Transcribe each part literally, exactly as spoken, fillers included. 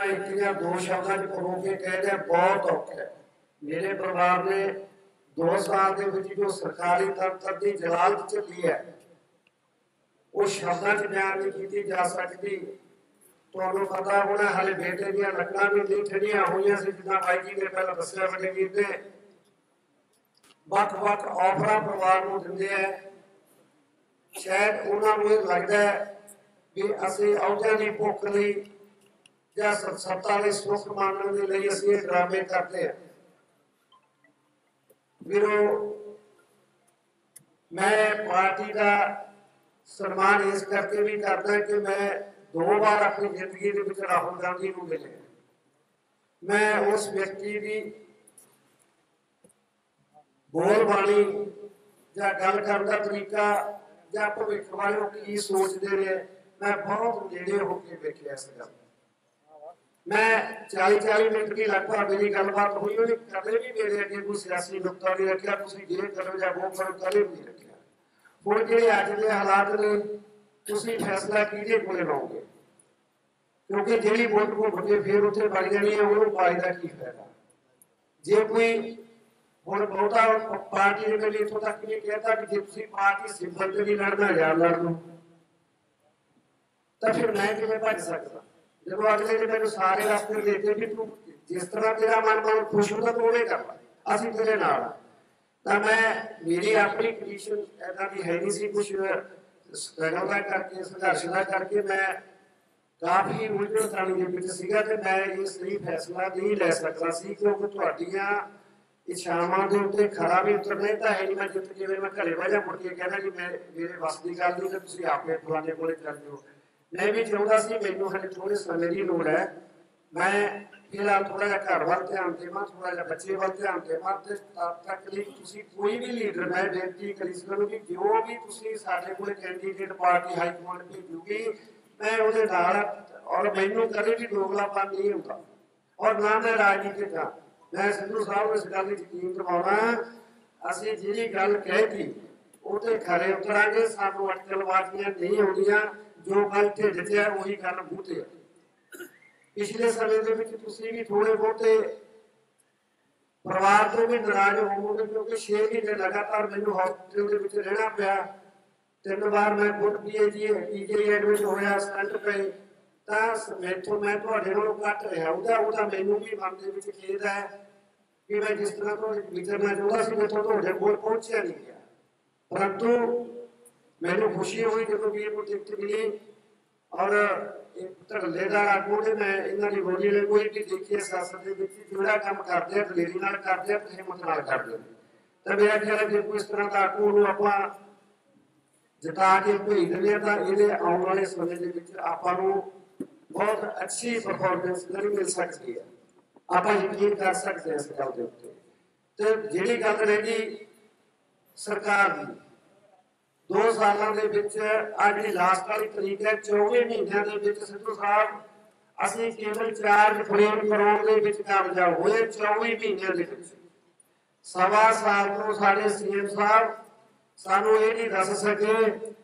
एक या दो शब्दों च परो के कह दिया बहुत औखा है। मेरे परिवार ने दो साल के विच जो सरकारी तंत्र की जलालत झेली है वो शब्दों च बयान नहीं की जा सकती। तुहानूं पता होना हाले बेटे दी लकड़ां भी नहीं ठंडियां हुई सी जिद्दां बाई जी ने पहले दस्सिया बड़े वीर ने ਵੱਖ-ਵੱਖ ऑफर परिवार को दिंदे है। शायद उन्होंने लगता है भी असीं अहुदियां दी भुख लई या सत्ता दे सुख मानने के लिए असीं ड्रामे करते हैं। वीरो मैं पार्टी का सम्मान इस करके भी करता कि मैं दो बार अपनी जिंदगी के राहुल गांधी को मिले। मैं उस व्यक्ति की बोल बाणी या गल करने का तरीका या भविष्य वालों की सोचते रहे मैं बहुत नेड़े होकर देखिया इस गल। मैं चालीस चालीस मिनट की लगभग मेरी गलबात हुई हुई कदे भी मेरे अगे कोई सियासी नुकता नहीं रखा तुसीं ये करो या वो करो कदे भी नहीं रखा। हुण जिहड़े अज दे हालात ने तुसीं फैसला किहदे कोले लाओगे क्योंकि जिहड़ी वोट को बड़े फिर उत्थे बड़ जानी है उहनूं पाए दा की फायदा। जे कोई हुण बहुता पार्टी ने मैंने इत्थों तक भी कहता कि जे तुसीं पार्टी सिंबल ते नहीं लड़ना यार लड़ लो तो फिर मैं किवें भज सकदा जब अगले ने मैंने सारे रास्ते देते भी तू जिस तरह तेरा मन मन खुश होता तो उन्हें कर ला असीं तेरे नाल तां मैं मेरी अपनी कंडीशन ऐसा की है नहीं सी कुछ स्ट्रगल का करके संघर्ष का करके मैं काफ़ी उलझन ताणी दे विच सीगा ते मैं ये सही फैसला नहीं लै सकदा सी क्योंकि तुहाडीआं इच्छावां दे उत्ते खरा भी उतरना तां है नहीं। मैं जित जिवें मैं घरे बह जा मुड़ के कहना कि मैं मेरे वस की गल नहीं ते तुसीं आपे फलाने कोले चल जाओ। मैं भी चाहता सी मैनूं हाले थोड़े समय की लोड़ है। मैं फिलहाल थोड़ा जिहा घर वाल ध्यान देवां थोड़ा जिहा बच्चे वाल ध्यान देवां ते तब तक लई तुसीं कोई भी लीडर मैं बेनती करी सकदा कि जो भी तुसीं साडे कोल कैंडीडेट पार्टी हाई कमांड भेजूगी मैं उहदे नाल और मैनूं कदे भी दोगलापन नहीं हुंदा और ना मैं राजनीतिक हां। मैं सिद्धू साहब इस गल दी यकीन करवाउणा असीं जिहड़ी गल कहती ਉਹ ਤੇ ਖਰੇ ਉਤਰਾਂਗੇ ਸਾਨੂੰ ਅਟਕਲਵਾਦੀਆਂ नहीं ਆਉਂਦੀਆਂ जो गल ढिड च है वही गल मूँह ते है। पिछले समय ਦੇ ਵਿੱਚ ਤੁਸੀਂ ਵੀ थोड़े बहुते परिवार ਤੋਂ भी नाराज होवोगे क्योंकि छे महीने लगातार मैनूं हॉस्पिटल ਦੇ ਵਿੱਚ रहना ਪਿਆ। तीन बार मैं खुद पीएजी पीजी एडमिट होया स्टंट पे ਤਾਂ ਮੈਥੋਂ मैं ਤੁਹਾਡੇ ਨਾਲੋਂ ਘੱਟ ਰਿਹਾ ਉਹਦਾ ਉਹਦਾ ਮੈਨੂੰ ਵੀ ਮਨ ਦੇ ਵਿੱਚ ਖੇਦ ਹੈ ਕਿ ਮੈਂ ਜਿਸ ਤਰ੍ਹਾਂ ਤੋਂ ਵਿਚਰਨਾ ਚਾਹੁੰਦਾ ਸੀ ਮੈਥੋਂ ਤੁਹਾਡੇ ਕੋਲ ਪਹੁੰਚਿਆ ਨਹੀਂ ਗਿਆ। परंतु मैनू खुशी हुई जो भी ये टिकट मिली और धड़ल्लेदार आगू ने मैं इन्हों की बोली ने कोई भी देखी है सियासत जोड़ा काम करते हैं दलेरी नाल करते हैं तो हिम्मत नाल करते हैं। तो मेरा ख्याल है जो कोई इस तरह का आगू आप जिता के भेज देंगे तो ये आने वाले समय के आपू बहुत अच्छी परफॉर्मेंस नहीं मिल सकती है। आप यकीन कर सकते हैं इस गल के उत्ते। तो जी गल रही सरकार की दो सालों के विच आ जिहड़ी लास्ट वाली तरीक है चौबीस महीनों के विच सिद्धू साहब असीं केवल चार फ्रेम करोड़ के विच कामयाब होए। चौबीस महीनों के विच सवा साल तो साडे सीएम साहब सानूं ये नहीं दस सके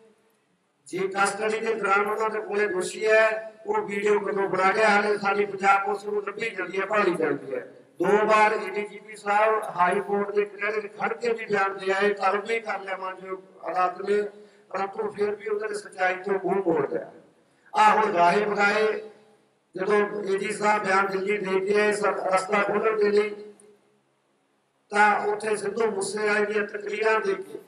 जे कस्टडी के दौरान उन्होंने कोले दोषी है वो वीडियो कदों बना के हाले साडी पंजाब पुलिस नूं लभी जाती है भाली जाती है। दो बार एडीजीपी साहब हाई कोर्ट के कचहरे खड़ के भी बयान दे आए तलब भी कर लिया मानयोग अदालत ने परंतु फिर भी उन्होंने सच्चाई तो मुंह मोड़ दिया। आ हुण गाहे बगाए जो एडी साहब बयान दिल्ली दे के रस्ता खोलने के लिए तो उत्थे सिद्धू मूसेवाले दी तकरीरां दे के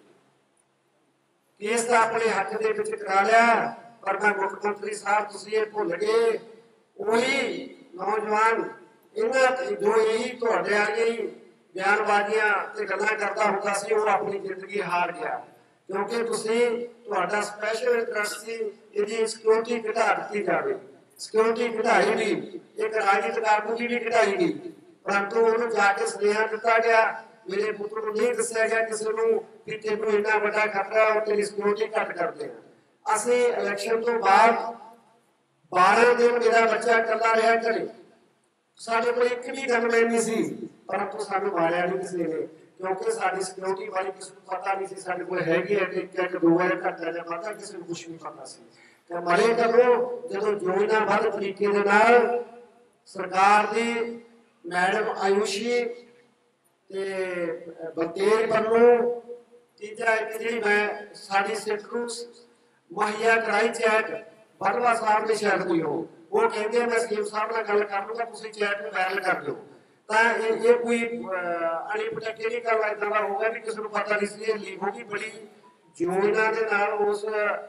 केस तो अपने हक दे विच करा लिया पर मैं मुख्यमंत्री साहब तुसीं ये भुल गए वही नौजवान इन्हां जो यही तुहाडे वाली बयानबाजियां ते गल्लां करदा हुंदा सी वो अपनी जिंदगी हार गया क्योंकि तुसीं तुहाडा स्पैशल इंटरस्ट सी इहदी सिक्योरिटी घटा दित्ती जावे। सिक्योरिटी घटाई गई एक राजनीतिक आगू की भी घटाई गई परंतु उन्होंने जाके सुनेहा दिता गया मेरे पुत्र को नहीं दस्सिया गया किसी को कि तेनों इन्ना बड़ा खतरा और तेरी सिक्योरिटी घट करते हैं। असीं इलैक्शन तो बाद बारह दिन मेरा बच्चा कला रहा घरे साडे कोल एक भी गनमैन नहीं सी परंतु सानूं मारिया नहीं किसी ने क्योंकि साडी सिक्योरिटी वाली किसी को पता नहीं सी साडे कोल हैगी है कि एक दो है घंटा या पता किसी को कुछ नहीं पता सी। ते मरे करो जदों जो इन्हां वध तरीके दे नाल सरकार की मैडम आयुषी ते बलतेज बन्नू, तीजा एक जी मैं साड़ी सिख नूं मुहैया कराई चैट बटवा साहब ने शायद कोई हो, वो कहते मैं सीएम साहब नाल गल कर लूँगा, तुसीं चैट में वायरल कर दो। तो ये कोई अणिपटकी नहीं गल इदां दा होगा कि किसी को पता नहीं सी लीक होगी। बड़ी योजना के नाल उस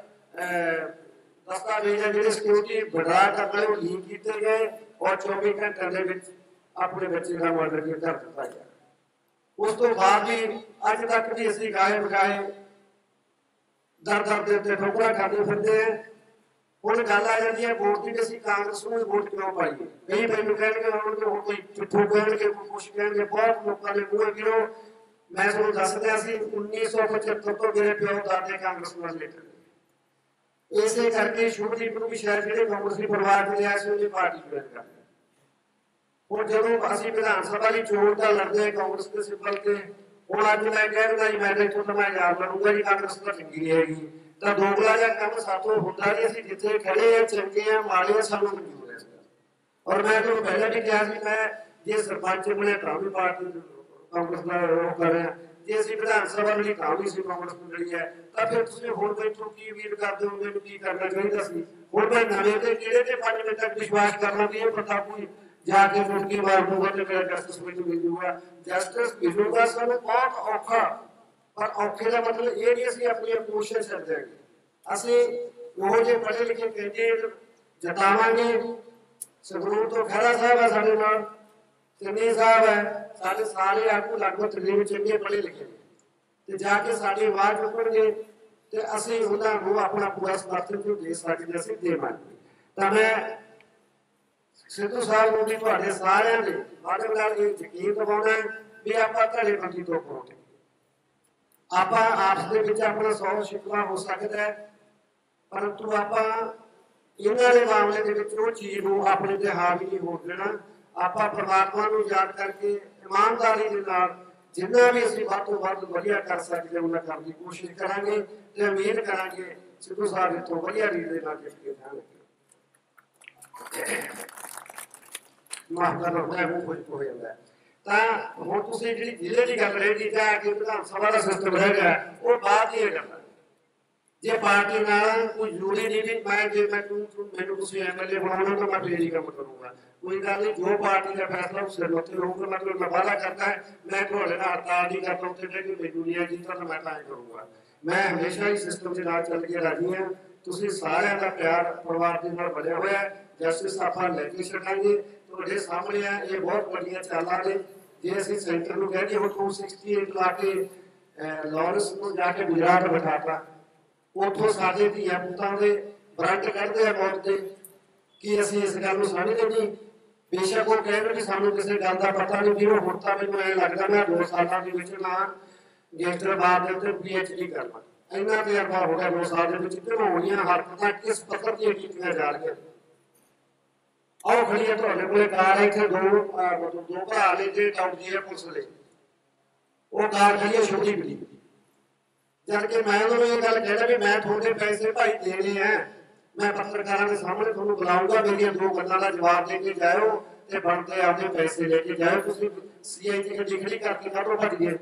दस्तावेज है जिहड़े सिक्योरिटी विड्रा करने वो लीक किए गए और चौबीस घंटे के विच अपने बच्चे का मर्डर कर दिता गया। उस तो बाद भी अज तक भी असीं गाए बगाए दर दर के उत्ते ठोकरा खाते फिरते हैं। हुण गल आ जाती है वोट की, असीं कांग्रेस नूं वोट क्यों पाईए। कई मैनूं कहणगे हुण कोई चिट्ठू कहणगे, कोई कुछ कहणगे, बहुत लोकां दे मूंह गिरो। मैं तुहानूं दस दिया सी उन्नीस सौ पचहत्तर तो मेरे प्यो दादे कांग्रेस नाल रिलेटेड, इसे करके शुभदीप नूं भी शायद जिहड़े कांग्रेसी परिवार च लिया सी उहदी पार्टी ज्वाइन कर लिया। हुण जदों असीं विधान सभा दी चोण दा लड़दे कांग्रेस दे सिंबल ते, हुण अज मैं कहदा जी मैं इत्थों तो मैं याद लड़ूंगा जी कांग्रेस तो चंगी नहीं हैगी, तो दोगला जिहा काम सातों हुंदा नहीं। असीं जिथे खड़े आ चंगे आ माड़े आ सानूं मंजूर है। और मैं तुहानूं पहले भी कहा सी मैं जे सरपंच बने तां भी पार्टी कांग्रेस दा ओह कर रहे हैं, जे असीं विधान सभा लई तां भी असीं कांग्रेस नूं लड़ी है। तो फिर तुसीं हुण मैथों की उम्मीद करदे हो, मैनूं की करना चाहीदा सी। हुण मैं नवें ते किहड़े ते पंज मिंट तक विश्वास करना भी ये पता कोई जाके मुड़की मार दूंगा तो मेरा जस्टिस मिल मिलूगा। जस्टिस मिलूगा सानूं बहुत औखा, पर औखे का मतलब ये नहीं असीं अपनी कोशिश कर देंगे। असीं वो जे पढ़े लिखे कैंडिडेट जतावांगे। संगरूर तो खैरा साहब है साडे नाल, चन्नी साहब है, साडे सारे आगू लगभग तकरीबन चंगे पढ़े लिखे ने, ते जाके साडी आवाज़ चुकणगे ते असीं उन्हां नूं अपना पूरा समर्थन जो दे सकदे असीं देवांगे। तां मैं सिद्धू साहब नूं भी तुहाडे सारिआं दे बारे नाल ये यकीन दिवाउणा भी आपां धड़ेबंदी तो उपरों उठ आपां आपस दे विच अपना सौ शिकवा हो सकदा है, परंतु आपां इन्हां दे मामले दे विच ओह चीज़ नूं अपने ते हावी नहीं होण देना। आपां परमात्मा नूं याद करके ईमानदारी दे नाल जिन्ना भी असीं वध तों वध वधिया कर सकदे उन्ना करन दी कोशिश करांगे ते उम्मीद करांगे सिद्धू साहब इत्थों वधिया लीड दे नाल जित के जाणगे। माफ करना मैं मूंह कुछ हो जाता है। तो हुण तुसीं जिहड़ी जिले की गल रही जां कि विधान सभा का सिस्टम रह गया वो बाद ही गल जे पार्टी नाल कोई जरूरी नहीं भी मैं जे मैं मैनूं तुसीं एमएलए बनाउणा तो मैं फिर ही काम करूंगा। कोई गल नहीं, जो पार्टी का फैसला उस सिर उत्ते होऊगा। मतलब मैं वादा करता है मैं तुहाडे नाल हड़ताल नहीं करता उत्ते कि मैनूं नहीं जीता तो मैं तां करूंगा। मैं हमेशा ही सिस्टम के नाल चल के राजी हां। तुसीं सारिआं दा प्यार परिवार दे नाल बढ़िया होया। जस्टिस आपां लैके छड्डांगे तुहाडे सामने है। ये बहुत वड्डियां चालां ने जे असीं सेंटर नूं कह दईए हुण टू सिक्सटी एट ला के लॉरेंस नूं जाके गुजरात बिठाता, उथों साडे धीआं पुत्तां दे ब्रंट कढदे आ मौत दे कि असीं इस गल नूं समझदे नहीं। बेशक वो कहण कि सानूं किसी गल दा पता नहीं कि हुण तां मैनूं ऐ लगदा मैं दो सालां दे विच ना गैंगस्टरवाद दे उत्ते पीएचडी करना इन्ना तजर्बा हो गया। दो साल दे विच घिनौणियां हरकतां किस पੱਧਰ ਦੀਆਂ ਕੀਤੀਆਂ ਜਾ ਰਹੀਆਂ। आओ खड़िए तुहाडे कोले कार है इत्थे दो मतलब दो भरा ने जे टॉप जी है पुलिस ले वो कार खड़ी है छोटी बड़ी जबकि मैं उन्होंने ये गल कहना भी मैं थोड़े पैसे भाई देने हैं, मैं पत्रकारों के सामने तुहानूं बुलाऊंगा, मेरी दो गल्लां दा जवाब दे के जाओ ते बनते आपके पैसे लेके जाओ। तुसीं सीआईडी गड्डी खड़ी करके काहतों भज गए।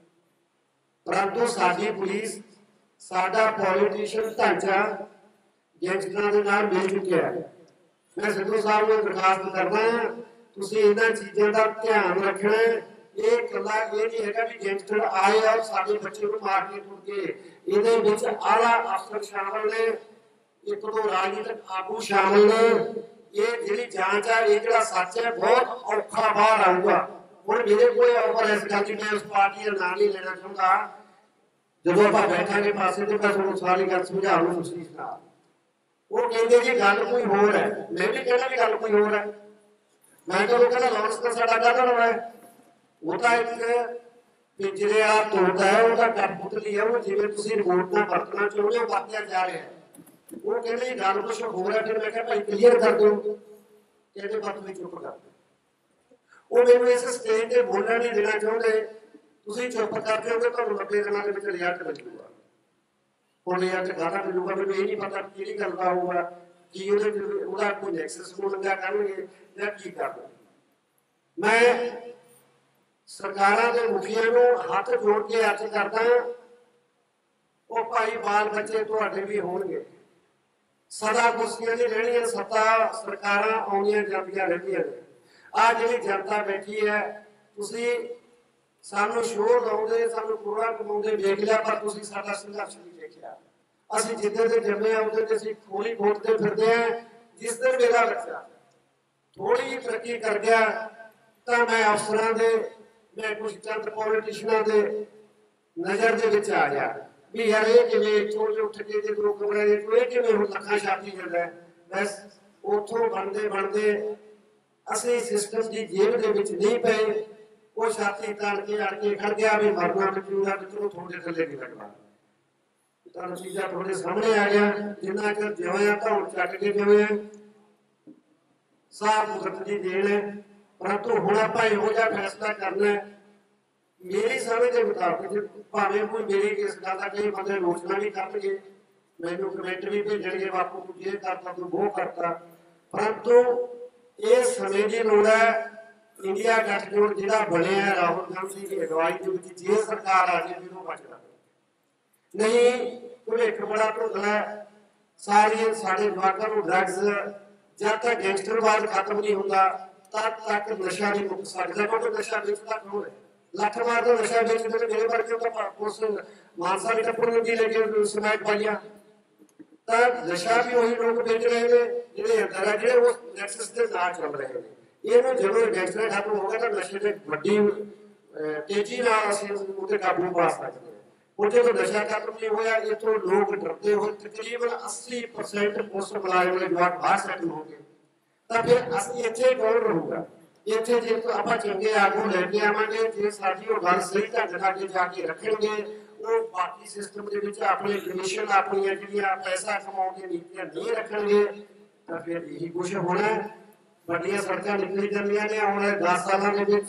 परंतु साडी पुलिस साडा पॉलिटिशियन ढांचा गैंगस्टरां दे नाल मिल चुकिया है। मैं सिद्धू साहब को दरखास्त करना तुसीं इन्हां चीज़ों का ध्यान रखना। ये कला ये नहीं है कि गैंगस्टर आए और साडे बच्चे को मार के टुट गए। इहदे विच आला अफसर शामिल ने, एक दो राजनीतिक आगू शामिल ने। ये जिहड़ी जांच है ये जिहड़ा सच है बहुत औखा बाहर आऊगा। हुण मेरे कोई ऑफर इस गल की मैं उस पार्टी का नाम नहीं लेना चाहुंदा। जदों आपां बैठांगे पासे ते मैं तुहानूं सारी गल समझाऊं तुसीं सुणा। वो कहते जी गल कोई होर है, मैं भी कहना भी गल कोई होर है। मैं तो कहना लॉरेंस का साडा काहदा रौला है, वो तो एक पिंजरे वाला तोता है, वो कठपुतली है, वो जिवें तुसीं रिमोट नाल वरतना चाहुंदे हो वरतिया जा रहा है। वो कहते जी गल कुछ होर है। फिर मैं कहा भाई क्लीयर कर दो, कहते बात भी चुप कर दो। वो मैनूं इस स्टेज ते बोलण नहीं देना चाहुंदे। तुसीं चुप कर जाओगे तुहानूं नब्बे दिनां दे विच रिजल्ट मिलूगा। हुण रिजल्ट काहदा मिलूगा मैनूं ये नहीं पता किहड़ी गल दा होऊगा, कि ਉਹਦੇ ਉਹਦਾ ਕੋਈ ਨੈਕਸਸ ਨੂੰ ਲੰਗਾ ਕਰਨਗੇ ਜਾਂ ਕੀ ਕਰਨਾ। ਮੈਂ ਸਰਕਾਰਾਂ ਦੇ ਮੁਖੀਆਂ ਨੂੰ ਹੱਥ ਜੋੜ ਕੇ ਅਰਜ਼ ਕਰਦਾ, ਉਹ ਭਾਈ ਬਾਲ ਬੱਚੇ ਤੁਹਾਡੇ ਵੀ ਹੋਣਗੇ। ਸਦਾ ਕੁਰਸੀਆਂ ਨਹੀਂ ਰਹਿਣੀਆਂ, ਸੱਤਾ ਸਰਕਾਰਾਂ ਆਉਂਦੀਆਂ ਜਾਂਦੀਆਂ ਰਹਿੰਦੀਆਂ ਨੇ। ਆਹ ਜਿਹੜੀ ਜਨਤਾ ਬੈਠੀ ਹੈ, ਤੁਸੀਂ ਸਾਨੂੰ ਸ਼ੋਅ ਲਾਉਂਦੇ, ਸਾਨੂੰ ਕੋੜਾ ਕਮਾਉਂਦੇ ਵੇਖ ਲਿਆ, ਪਰ ਤੁਸੀਂ ਸਾਡਾ ਸੰਘਰਸ਼ ਨਹੀਂ ਦੇਖਿਆ। ਅਸੀਂ ਜਿੱਦਾਂ ਦੇ ਜੰਮੇ ਆ ਉਹਦੇ ਤੇ ਅਸੀਂ ਖੋਲੀ ਖੋਟਦੇ ਫਿਰਦੇ ਆ। ਜਿਸ ਦਿਨ ਮੇਰਾ ਬੱਚਾ ਥੋੜੀ ਤਰੱਕੀ ਕਰ ਗਿਆ ਤਾਂ ਮੈਂ ਅਫਸਰਾਂ ਦੇ, ਮੈਂ ਕੁਝ ਚੰਦ ਪੋਲੀਟੀਸ਼ੀਅਨਾਂ ਦੇ ਨਜ਼ਰ ਦੇ ਵਿੱਚ ਆ ਗਿਆ ਵੀ ਯਾਰ ਇਹ ਕਿਵੇਂ ਇੱਥੋਂ ਉੱਠ ਕੇ ਜੇ ਦੋ ਕਮਰੇ ਦੇ ਇਹ ਕਿਵੇਂ ਹੁਣ ਲੱਖਾਂ ਛਾਪੀ ਜਾਂਦਾ। ਬਸ ਉੱਥੋਂ ਬਣਦੇ ਬਣਦੇ ਅਸੀਂ ਸਿਸਟਮ ਦੀ ਜੇਬ ਦੇ ਵਿੱਚ ਨਹੀਂ ਪਏ। ਉਹ ਛਾਤੀ ਤਾਣ ਕੇ ਅੜ ਕੇ ਖੜ ਗਿਆ ਵੀ ਮਰਨਾ ਬਚੂਗਾ ਤੇ ਚਲੋ ਤੁਹਾਡੇ ਥੱਲੇ ਨਹੀਂ ਲੱਗਣਾ। ਤਾਂ ਨਤੀਜਾ ਤੁਹਾਡੇ ਸਾਹਮਣੇ ਆ ਗਿਆ। ਜਿੰਨਾ ਚਿਰ ਜਿਵੇਂ ਆ ਧੌਣ ਚੱਟ ਕੇ ਜਿਵੇਂ ਆ ਸਾਹ ਕੁਦਰਤ ਦੀ ਦੇਣ ਹੈ। ਪਰੰਤੂ ਹੁਣ ਆਪਾਂ ਇਹੋ ਜਿਹਾ ਫੈਸਲਾ ਕਰਨਾ ਹੈ ਮੇਰੀ ਸਮਝ ਦੇ ਮੁਤਾਬਕ। ਭਾਵੇਂ ਕੋਈ ਮੇਰੀ ਇਸ ਗੱਲ ਦਾ ਕਈ ਬੰਦੇ ਆਲੋਚਨਾ ਵੀ ਕਰਨਗੇ, ਮੈਨੂੰ ਕਮੈਂਟ ਵੀ ਭੇਜਣਗੇ ਬਾਪੂ ਤੂੰ ਇਹ ਕਰਤਾ ਤੂੰ ਉਹ ਕਰਤਾ, ਪਰੰਤੂ ਇਹ ਸਮੇਂ ਦੀ ਲੋੜ ਹੈ। ਇੰਡੀਆ ਗੱਠਜੋੜ ਜਿਹੜਾ ਬਣਿਆ ਰਾਹੁਲ ਗਾਂਧੀ ਦੀ ਅਗਵਾਈ ਦੇ ਵਿੱਚ ਜੇ ਸਰਕਾਰ ਆ ਜਾਵੇ ਇਹਨੂੰ ਬਚਦਾ ਨਹੀਂ। ਭਵਿੱਖ ਬੜਾ ਧੁੰਦਲਾ। ਸਾਰੀਆਂ ਸਾਡੇ ਜਵਾਕਾਂ ਨੂੰ ਡਰੱਗਸ, ਜਦ ਤੱਕ ਗੈਂਗਸਟਰਵਾਦ ਖਤਮ ਨਹੀਂ ਹੁੰਦਾ ਤਦ ਤੱਕ ਨਸ਼ਾ ਨਹੀਂ ਮੁੱਕ ਸਕਦਾ। ਕਿਉਂਕਿ ਨਸ਼ਾ ਵੇਚਦਾ ਕੌਣ ਹੈ? ਲੱਖ ਵਾਰ ਦਾ ਨਸ਼ਾ ਵੇਚਦੇ ਨੇ। ਮੇਰੇ ਵਰਗੇ ਤਾਂ ਪੁਲਿਸ ਮਾਨਸਾ ਵੀ ਟੱਪਣ ਨੂੰ ਲੈ ਕੇ ਸਮੈਕ ਪਾਈਆਂ। ਤਾਂ ਨਸ਼ਾ ਵੀ ਉਹੀ ਲੋਕ ਵੇਚ ਰਹੇ ਨੇ ਜਿਹੜੇ ਅੰਦਰ ਆ, ਜਿਹੜੇ ਉਸ ਨੈਕਸਸ ਦੇ ਨਾਲ ਚੱਲ ਰਹੇ ਨੇ। ਇਹਨੂੰ ਜਦੋਂ ਗੈਂਗਸਟਰ ਖਤਮ ਹੋ ਗਿਆ ਤਾਂ ਨਸ਼ੇ ਦੇ ਵੱਡੀ ਤੇਜ਼ੀ ਨਾਲ ਅਸੀਂ ਉਹਦੇ ਕਾਬੂ ਪਾ ਸਕਦੇ ਹਾਂ। ਉਹ ਜਦੋਂ ਨਸ਼ਾ ਖਤਮ ਨਹੀਂ ਹੋਇਆ ਇੱਥੋਂ ਲੋਕ ਡਰਦੇ ਹੋਏ ਤਕਰੀਬਨ ਅੱਸੀ ਪਰਸੈਂਟ ਪੁਲਿਸ ਮੁਲਾਜ਼ਮ ਦੇ ਜਵਾਕ ਬਾਹਰ ਸੈਟਲ ਹੋ ਗਏ। ਤਾਂ ਫਿਰ ਅਸੀਂ ਇੱਥੇ ਕੌਣ ਰਹੂਗਾ? ਇੱਥੇ ਜੇ ਆਪਾਂ ਚੰਗੇ ਆਗੂ ਲੈ ਕੇ ਆਵਾਂਗੇ, ਜੇ ਸਾਡੀ ਉਹ ਗੱਲ ਸਹੀ ਢੰਗ ਨਾਲ ਅੱਗੇ ਜਾ ਕੇ ਰੱਖਣਗੇ, ਉਹ ਬਾਕੀ ਸਿਸਟਮ ਦੇ ਵਿੱਚ ਆਪਣੇ ਕਮਿਸ਼ਨ ਆਪਣੀਆਂ ਜਿਹੜੀਆਂ ਪੈਸਾ ਕਮਾਉਣ ਦੀਆਂ ਨੀਤੀਆਂ ਨਹੀਂ ਰੱਖਣਗੇ ਤਾਂ ਫਿਰ ਇਹੀ ਕੁਛ ਹੋਣਾ। ਵੱਡੀਆਂ ਸੜਕਾਂ ਨਿਕਲੀ ਜਾਂਦੀਆਂ ਨੇ। ਹੁਣ ਦਸ ਸਾਲਾਂ ਦੇ ਵਿੱਚ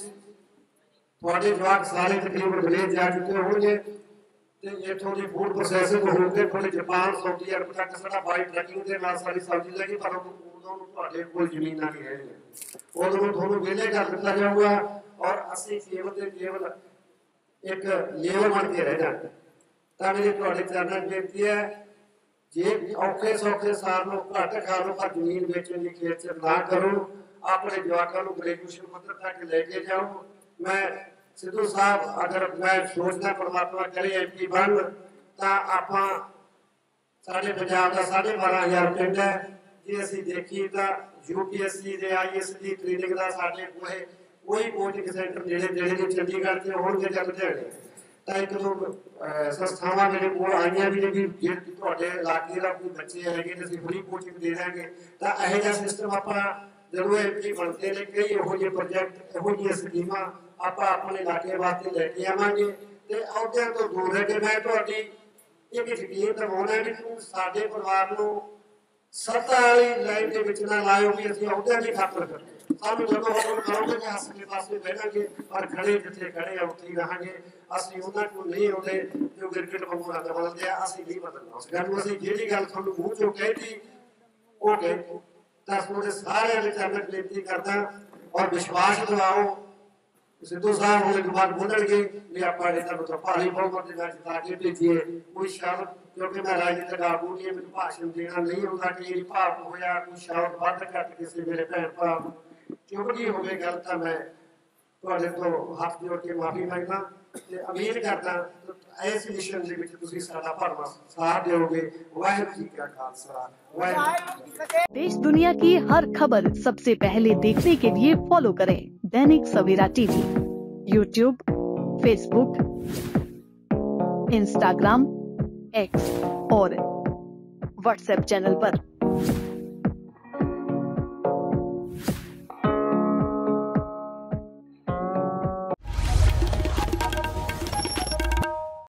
ਤੁਹਾਡੇ ਜਵਾਕ ਸਾਰੇ ਤਕਰੀਬਨ ਵਿਲੇਜ ਜਾ ਚੁੱਕੇ ਹੋਣਗੇ ਤੇ ਇੱਥੋਂ ਦੀ ਫੂਡ ਪ੍ਰੋਸੈਸਿੰਗ ਹੋ ਕੇ ਤੁਹਾਡੇ ਜਾਪਾਨ ਸਾਊਦੀ ਅਰਬ ਤੱਕ ਸਾਡਾ ਬਾਈ ਟਰੱਕਿੰਗ ਦੇ ਨਾਲ ਸਾਰੀ ਸਬਜ਼ੀ ਲੱਗੀ। ਪਰ ਉਦੋਂ ਨੂੰ ਤੁਹਾਡੇ ਕੋਲ ਜ਼ਮੀਨਾਂ ਨਹੀਂ ਰਹਿਣੀਆਂ, ਉਦੋਂ ਨੂੰ ਤੁਹਾਨੂੰ ਵਿਹਲੇ ਕਰ ਦਿੱਤਾ ਜਾਊਗਾ ਔਰ ਅਸੀਂ ਕੇਵਲ ਤੇ ਕੇਵਲ ਇੱਕ ਲੇਬਰ ਬਣ ਕੇ ਰਹਿ ਜਾਵਾਂਗੇ। ਤਾਂ ਮੇਰੀ ਤੁਹਾਡੇ ਚਰਨਾਂ 'ਚ ਬੇਨਤੀ ਹੈ, ਜੇ ਔਖੇ ਸੌਖੇ ਸਾਲ ਨੂੰ ਘੱਟ ਖਾ ਲਓ ਪਰ ਜ਼ਮੀਨ ਵੇਚਣ ਦੀ ਖੇਚ ਨਾ ਕਰੋ। ਆਪਣੇ ਜਵਾਕਾਂ ਨੂੰ ਗ੍ਰੈਜੂਏਸ਼ਨ ਪੱਧਰ ਤੱਕ ਲੈ ਕੇ ਜਾਓ। ਮੈਂ ਸਿੱਧੂ ਸਾਹਿਬ ਅਗਰ ਮੈਂ ਸੋਚਦਾ ਪਰਮਾਤਮਾ ਕਰੇ ਐਮ ਪੀ ਬਣ ਤਾਂ ਆਪਾਂ ਸਾਡੇ ਪੰਜਾਬ ਦਾ ਸਾਢੇ ਬਾਰਾਂ ਹਜ਼ਾਰ ਪਿੰਡ ਹੈ। ਜੇ ਅਸੀਂ ਦੇਖੀਏ ਤਾਂ ਯੂ ਪੀ ਐਸ ਸੀ ਦੇ ਆਈ ਐਸ ਦੀ ਟ੍ਰੇਨਿੰਗ ਦਾ ਸਾਡੇ ਕੋਲ ਕੋਈ ਕੋਚਿੰਗ ਸੈਂਟਰ ਨੇੜੇ ਨੇੜੇ ਦੇ ਚੰਡੀਗੜ੍ਹ 'ਚ ਹੋਣਗੇ ਜਾਂ ਲੁਧਿਆਣੇ। ਤਾਂ ਇੱਕ ਦੋ ਸੰਸਥਾਵਾਂ ਮੇਰੇ ਕੋਲ ਆਈਆਂ ਵੀ ਨੇ ਵੀ ਜੇ ਤੁਹਾਡੇ ਇਲਾਕੇ ਦਾ ਕੋਈ ਬੱਚੇ ਹੈਗੇ ਨੇ ਅਸੀਂ ਫ੍ਰੀ ਕੋਚਿੰਗ ਦੇ ਦਾਂਗੇ। ਤਾਂ ਇਹੋ ਜਿਹਾ ਸਿਸਟਮ ਆਪਾਂ ਜਦੋਂ ਐਮ ਪੀ ਬਣਦੇ ਨੇ ਕਈ ਇਹੋ ਜਿਹੇ ਪ੍ਰੋਜੈਕਟ ਇਹੋ ਜਿਹੀਆਂ ਸਕੀਮਾਂ ਆਪਾਂ ਆਪਣੇ ਇਲਾਕੇ ਵਾਸਤੇ ਲੈ ਕੇ ਆਵਾਂਗੇ ਤੇ ਅਹੁਦਿਆਂ ਤੋਂ ਦੂਰ ਰਹਿ ਕੇ ਮੈਂ ਤੁਹਾਡੀ ਇੱਕ ਯਕੀਨ ਦਿਵਾਉਣਾ ਵੀ ਤੂੰ ਸਾਡੇ ਪਰਿਵਾਰ ਨੂੰ ਸੱਤਾ ਵਾਲੀ ਲਾਈਨ ਦੇ ਵਿੱਚ ਨਾ ਲਾਇਓ ਵੀ ਅਸੀਂ ਅਹੁਦਿਆਂ ਦੀ ਖਾਤਰ ਕਰਦੇ। ਸਾਨੂੰ ਜਦੋਂ ਹੁਕਮ ਕਰੋਗੇ ਕਿ ਹੱਸਦੇ ਪਾਸੇ ਬਹਿਣਾਂਗੇ ਪਰ ਖੜੇ ਜਿੱਥੇ ਖੜੇ ਆ ਉੱਥੇ ਹੀ ਰਹਾਂਗੇ। ਅਸੀਂ ਉਹਨਾਂ ਕੋਲ ਨਹੀਂ ਆਉਂਦੇ ਜੋ ਕ੍ਰਿਕਟ ਵਾਂਗੂ ਰੰਗ ਬਦਲਦੇ ਆ, ਅਸੀਂ ਨਹੀਂ ਬਦਲਣਾ ਉਸ ਗੱਲ ਨੂੰ। ਅਸੀਂ ਜਿਹੜੀ ਗੱਲ ਤੁਹਾਨੂੰ ਮੂੰਹ ਚੋਂ ਕਹਿਤੀ ਉਹ ਕਹਿ ਤਾਂ ਤੁਹਾਡੇ ਸਾਰਿਆਂ ਦੇ ਚਰਨਾਂ 'ਚ ਬੇਨਤੀ ਕਰਦਾ ਔਰ ਵਿਸ਼ਵਾਸ ਦਿਵਾਓ। ਸਿੱਧੂ ਸਾਹਿਬ ਹੁਣ ਇੱਕ ਵਾਰ ਬੋਲਣਗੇ ਵੀ ਆਪਾਂ ਇਹ ਤੁਹਾਨੂੰ ਤਾਂ ਭਾਰੀ ਬਹੁਮਤ ਦੇ ਨਾਲ ਜਿਤਾ ਕੇ ਭੇਜੀਏ। ਕੋਈ ਸ਼ਬਦ ਕਿਉਂਕਿ ਮੈਂ ਰਾਜਨੀਤਿਕ ਆਗੂ ਨਹੀਂ, ਮੈਨੂੰ ਭਾਸ਼ਣ ਦੇਣਾ ਨਹੀਂ ਆਉਂਦਾ। ਕਿ ਭਾਵ ਹੋਇਆ ਕੋਈ ਸ਼ਬਦ ਵੱਧ ਘੱਟ ਕਿਸੇ ਮੇਰੇ ਭੈਣ ਭਰਾ ਨੂੰ ਚੁਭਦੀ ਹੋਵੇ ਗੱਲ ਤਾਂ ਮੈਂ ਤੁਹਾਡੇ ਤੋਂ ਹੱਥ ਜੋੜ ਕੇ ਮਾਫੀ ਮੰਗਦਾ ਤੇ ਉਮੀਦ ਕਰਦਾ ਇਸ ਮਿਸ਼ਨ ਦੇ ਵਿੱਚ ਤੁਸੀਂ ਸਾਡਾ ਭਰਵਾਂ ਸਾਥ ਦਿਓਗੇ। ਵਾਹਿਗੁਰੂ ਜੀ ਕਾ ਖਾਲਸਾ ਵਾਹਿਗੁਰੂ ਜੀ ਕੀ ਫਤਿਹ। देश दुनिया की हर खबर सबसे पहले देखने के लिए फॉलो करें Dainik Savera TV, YouTube, Facebook, Instagram, X और व्हाट्सएप चैनल पर।